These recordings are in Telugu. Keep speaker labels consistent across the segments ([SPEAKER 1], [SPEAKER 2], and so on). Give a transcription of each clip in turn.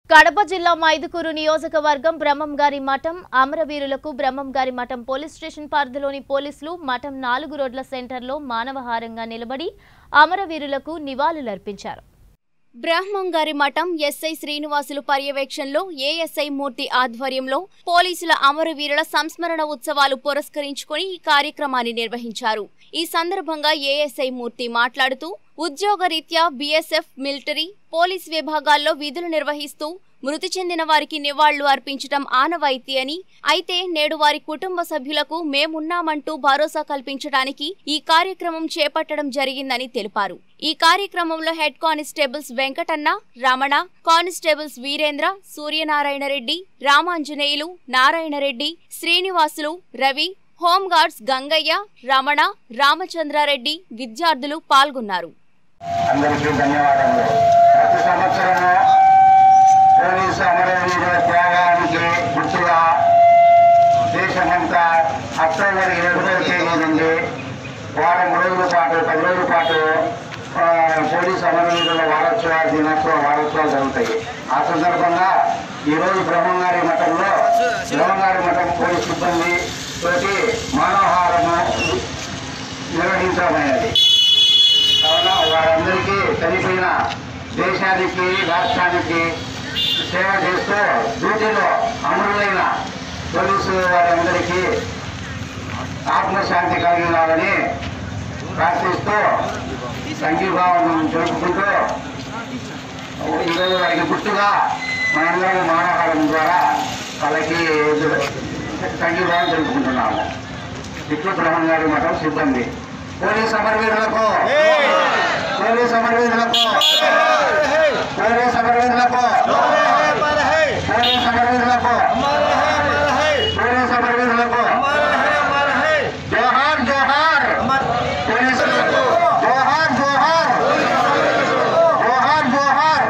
[SPEAKER 1] కడప జిల్లా మైదుకూరు నియోజకవర్గం బ్రహ్మంగారి మఠం అమరవీరులకు బ్రహ్మంగారి మఠం పోలీస్ స్టేషన్ పరిధిలోని పోలీసులు మఠం 4 రోడ్ల సెంటర్లో మానవహారంగా నిలబడి అమరవీరులకు నివాళులర్పించారు. బ్రహ్మంగారి మఠం ఎస్ఐ శ్రీనివాసులు పర్యవేక్షణలో ఏఎస్ఐ మూర్తి ఆధ్వర్యంలో పోలీసుల అమరవీరుల సంస్మరణ ఉత్సవాలు పురస్కరించుకొని ఈ కార్యక్రమాన్ని నిర్వహించారు. ఈ సందర్భంగా ఏఎస్ఐ మూర్తి మాట్లాడుతూ ఉద్యోగరీత్యా బీఎస్ఎఫ్, మిలిటరీ, పోలీస్ విభాగాల్లో విధులు నిర్వహిస్తూ మృతి చెందిన వారికి నివాళులు అర్పించడం ఆనవాయితీ అని, అయితే నేడు వారి కుటుంబ సభ్యులకు మేమున్నామంటూ భరోసా కల్పించడానికి ఈ కార్యక్రమం చేపట్టడం జరిగిందని తెలిపారు. ఈ కార్యక్రమంలో head constables Venkatanna, Ramana, constables Veerendra, Suryanarayana Reddy, Ramanjaneyulu, Narayanareddy, Srinivasulu, Ravi, home guards Gangaiah, Ramana, Ramachandrareddy, విద్యార్థులు పాల్గొన్నారు.
[SPEAKER 2] అందరికీ ధన్యవాదాలు. ప్రతి సంవత్సరం పోలీసు అమరవీరుల త్యాగానికి గుర్తుగా దేశమంతా అక్టోబర్ 7వ తేదీ నుండి వారం రోజుల పాటు 10 రోజుల పాటు పోలీసు అమరవీరుల వారోత్సవాలు, దినోత్సవ వారోత్సవాలు జరుగుతాయి. ఆ సందర్భంగా ఈరోజు బ్రహ్మంగారి మఠంలో బ్రహ్మంగారి మఠం పోలీసు సిబ్బంది తోటి మానవహారము నిర్వహించడమైనది. కావున వారందరికీ చనిపోయిన దేశానికి, రాష్ట్రానికి సేవ చేస్తూ డ్యూటీలో అమరులైన పోలీసు వారందరికీ ఆత్మశాంతి కలిగినాలని ప్రార్థిస్తూ సంఘీభావం జరుపుకుంటూ ఈరోజు వారికి గుర్తుగా మనందరం మానవహారం ద్వారా వాళ్ళకి సంఘీభావం జరుపుకుంటున్నాము. ఇట్లు బ్రహ్మంగారి మఠం సిబ్బంది. పోలీస్ అమరవీరులకు, పోలీస్ అమరవీరులకు, పోలీస్ అమరవీరులకు, పోలీస్ అమరవీరులకు, పోలీస్ అమరవీరులకు జోహార్ జోహార్, పోలీసులకు జోహార్ జోహార్, జోహార్ జోహార్.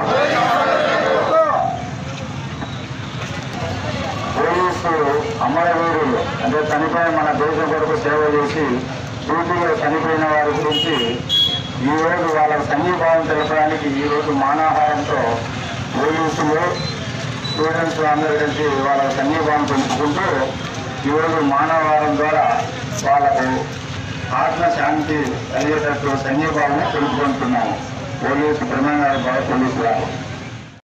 [SPEAKER 2] పోలీసు అమరవీరులు అంటే చనిపోయిన మన దేశం కొరకు సేవ చేసి డ్యూటీలో చనిపోయిన వారి గురించి ఈరోజు వాళ్ళ సంఘీభావం తెలపడానికి ఈరోజు మానవహారంతో పోలీసులు, స్టూడెంట్స్ అందరూ కలిసి వాళ్ళ సంఘీభావం తెలుపుకుంటూ ఈరోజు మానవహారం ద్వారా వాళ్ళకు ఆత్మశాంతి కలిగేటట్టు సంఘీభావం తెలుపుకుంటున్నాము. పోలీసు బ్రహ్మంగారి పోలీసులు